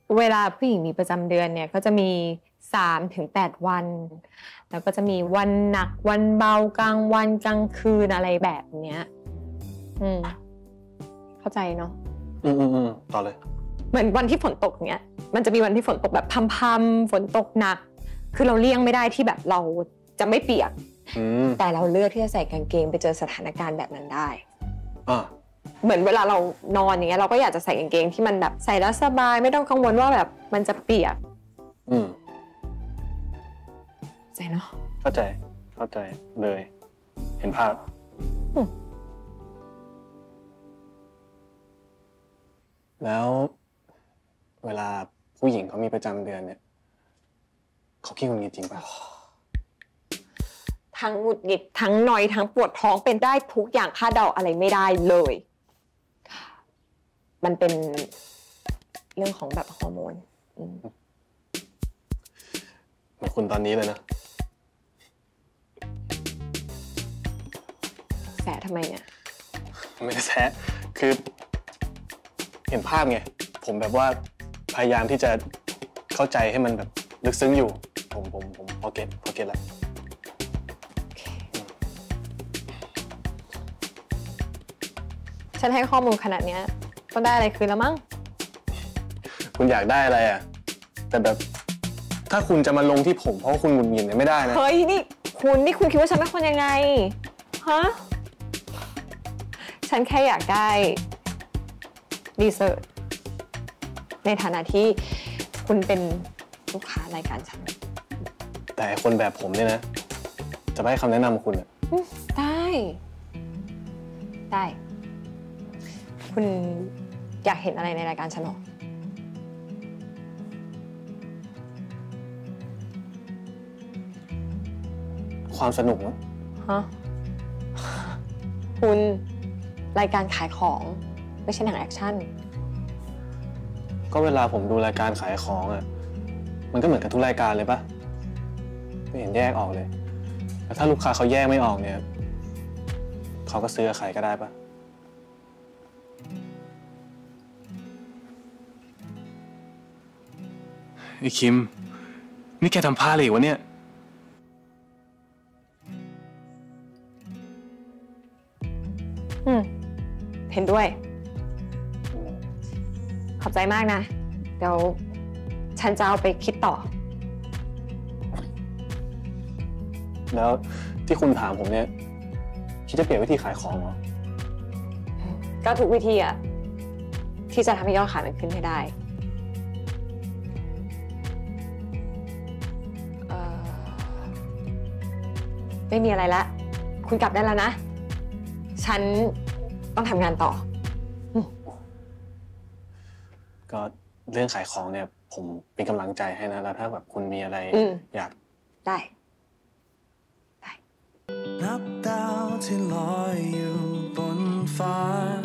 เวลาผู้หญิงมีประจำเดือนเนี่ยก็จะมี3 ถึง 8 วันแล้วก็จะมีวันหนักวันเบากลางวันกลางคืนอะไรแบบเนี้ยเข้าใจเนาะต่อเลยเหมือนวันที่ฝนตกเนี้ยมันจะมีวันที่ฝนตกแบบพำๆฝนตกหนักคือเราเลี่ยงไม่ได้ที่แบบเราจะไม่เปียกแต่เราเลือกที่จะใส่กางเกงไปเจอสถานการณ์แบบนั้นได้เหมือนเวลาเรานอนอย่างเงี้ยเราก็อยากจะใส่กางเกงที่มันแบบใส่แล้วสบายไม่ต้องกังวลว่าแบบมันจะเปียกใจเนาะเข้าใจเลยเห็นภาพแล้วเวลาผู้หญิงเขามีประจำเดือนเนี่ยเขาขี้หงุดหงิดจริงป่ะทั้งหงุดหงิดทั้งนอยทั้งปวดท้องเป็นได้ทุกอย่างคาดเดาอะไรไม่ได้เลยมันเป็นเรื่องของแบบฮอร์โมนเหมือนคุณตอนนี้เลยนะแสะทำไมเนี่ยไม่ได้แสะคือเห็นภาพไงผมแบบว่าพยายามที่จะเข้าใจให้มันแบบลึกซึ้งอยู่ผมพอเก็ตแล้วฉันให้ข้อมูลขนาดนี้ต้องได้อะไรคืนแล้วมั้งคุณอยากได้อะไรอ่ะแต่แบบถ้าคุณจะมาลงที่ผมเพราะคุณหงุดหงิดเนี่ยไม่ได้นะเฮ้ยนี่คุณคิดว่าฉันเป็นคนยังไงฮะฉันแค่อยากได้รีเสิร์ชในฐานะที่คุณเป็นลูกค้ารายการฉันแต่คนแบบผมเนี่ยนะจะให้คำแนะนำคุณอ่ะได้คุณอยากเห็นอะไรในรายการฉันหรอความสนุกมั้งฮะคุณรายการขายของไม่ใช่หนังแอคชั่นก็เวลาผมดูรายการขายของอ่ะมันก็เหมือนกับทุกรายการเลยปะไม่เห็นแยกออกเลยแล้วถ้าลูกค้าเขาแยกไม่ออกเนี่ยเขาก็ซื้อใครก็ได้ปะไอ้คิมนี่แกทำพลาดเลยวะเนี่ยเห็นด้วยขอบใจมากนะเดี๋ยวฉันจะเอาไปคิดต่อแล้วที่คุณถามผมเนี่ยคิดจะเปลี่ยนวิธีขายของเหรอก็ทุกวิธีอะที่จะทำให้ยอดขายมันขึ้นให้ได้ไม่มีอะไรละคุณกลับได้แล้วนะฉันต้องทำงานต่อก็เรื่องขายของเนี่ยผมเป็นกำลังใจให้นะแล้วถ้าแบบคุณมีอะไรอยากได้นับดาวที่ลอยอยู่บนฟ้า